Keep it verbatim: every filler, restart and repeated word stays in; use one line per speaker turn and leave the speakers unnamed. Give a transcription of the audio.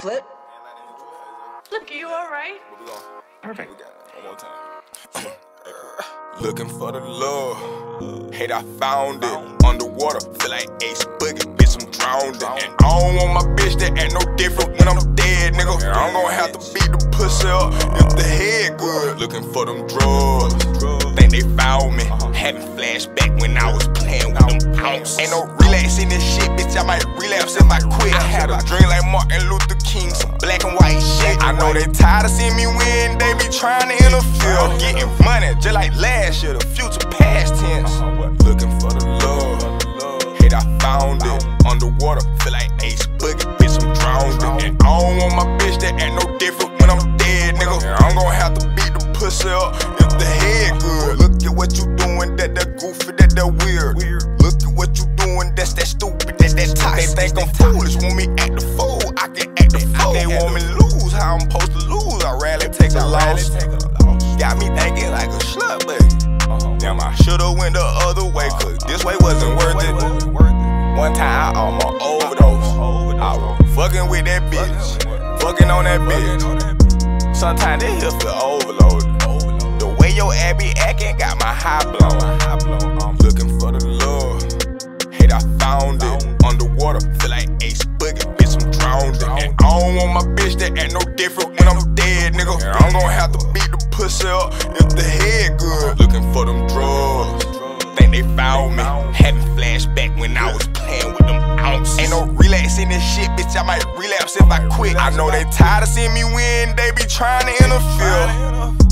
clip.
Look, you alright?
Perfect.
One more time. Looking for the love. Hate, I found it. Underwater, feel like Ace Boogie, bitch, I'm drowned in. And I don't want my bitch that ain't no different when I'm dead, nigga. And I'm gonna have to beat the pussy up if the head good. Looking for them drugs. Think they found me. Having flashback when I was playing with them ounces. Ain't no relax in this shit, bitch. I might relapse if I quit. I had a dream like Martin Luther King, some black and white shit. I know they tired of seeing me win, they be trying to interfere. Getting money just like last year, the future past tense. Looking for the love. Hate, I found it. Underwater, feel like Ace Boogie, bitch, I'm drowned in. And I don't want my bitch that ain't no different when I'm dead, nigga. And I'm gonna have to beat the pussy up if the head good. Look at what you doing, that that goofy, that that weird. Look at what you doing, that's that stupid, that's that toxic. They think I'm foolish, want me act the fool, I can act the fool. They want me lose, how I'm supposed to lose, I'd rather take a loss. Got me thinking like a slut, but damn, I should've went the other way, cause this way wasn't worth it. One time I almost overdosed. I was fucking with that bitch, fucking on that bitch. Sometimes this here feel overloaded. The way your ass be acting got my high blown. I'm looking for the love. Hate, I found it. Underwater, feel like Ace Boogie, bitch, I'm drowned in. And I don't want my bitch that ain't no different when I'm dead, nigga. And I'm gonna have to beat the pussy up if the head good. Looking for them drugs. Think they found me. Having flashback when I was playing with them ounces. Ain't no relax in this shit, bitch. I might relapse if I quit. I know they tired of seeing me win, they be trying to interfere.